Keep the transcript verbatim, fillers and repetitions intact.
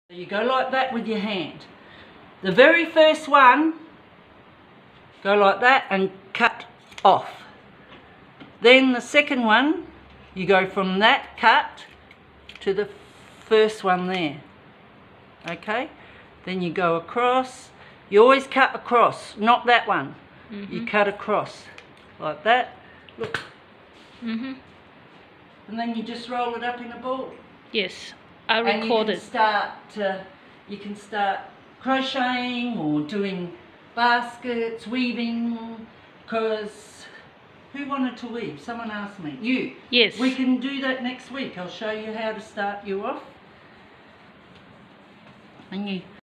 You go like that with your hand. The very first one, go like that and cut off. Then the second one, you go from that cut to the first one there. Okay? Then you go across. You always cut across, not that one. Mm-hmm. You cut across like that. Look. Mm-hmm. And then you just roll it up in a ball. Yes, I And you recorded. can start to, you can start crocheting or doing baskets, weaving, because who wanted to weave? Someone asked me. You. Yes. We can do that next week. I'll show you how to start you off. And you